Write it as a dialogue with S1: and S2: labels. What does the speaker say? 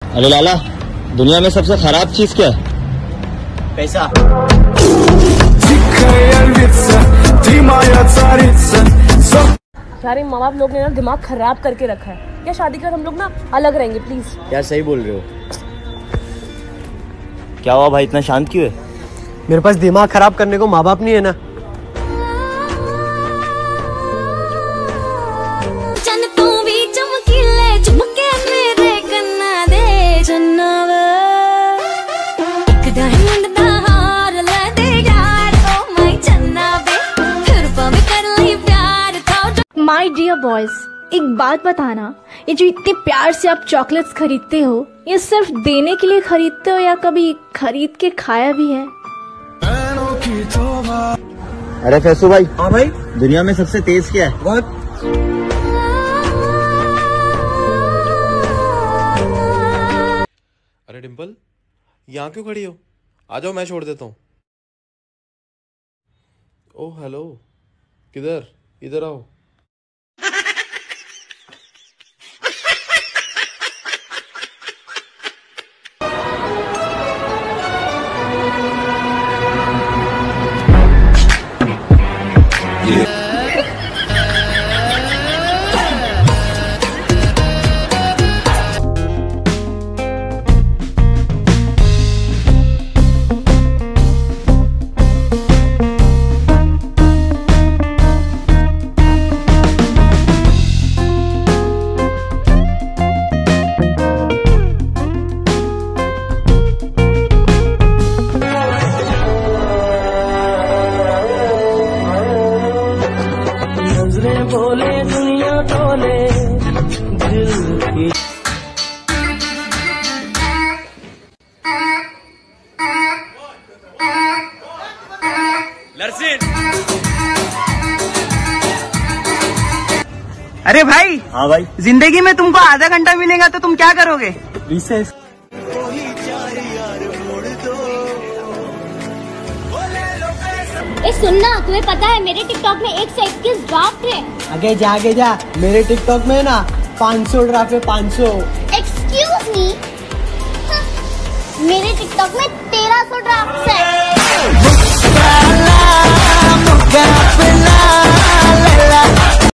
S1: अरे लाला, दुनिया में सबसे खराब चीज क्या है? पैसा।
S2: यार माँ बाप लोग ने ना दिमाग खराब करके रखा है। क्या शादी कर हम लोग ना अलग रहेंगे प्लीज।
S1: यार सही बोल रहे हो। क्या हुआ भाई, इतना शांत क्यों है?
S3: मेरे पास दिमाग खराब करने को माँ बाप नहीं है ना।
S4: माय डियर बॉयज, एक बात बताना, ये जो इतने प्यार से आप चॉकलेट्स खरीदते हो, ये सिर्फ देने के लिए खरीदते हो या कभी खरीद के खाया भी है?
S1: अरे फैसू भाई।
S3: हाँ भाई।
S1: दुनिया में सबसे तेज क्या है?
S3: बहुत।
S5: अरे डिम्पल, यहाँ क्यों खड़ी हो? आ जाओ, मैं छोड़ देता हूँ। ओह हेलो, किधर? इधर आओ।
S6: बोले दुनिया तोले दिल की।
S7: अरे भाई।
S1: हाँ भाई।
S7: जिंदगी में तुमको आधा घंटा मिलेगा तो तुम क्या करोगे?
S3: रिसेस।
S8: ए सुनना, तुम्हें पता है मेरे टिकटॉक में 1 से 21 ड्राफ्ट है।
S3: आगे जा, मेरे टिकटॉक में ना 500 ड्राफ्ट है, 500।
S8: एक्सक्यूज मी, मेरे टिकटॉक में 1300 ड्राफ्ट है।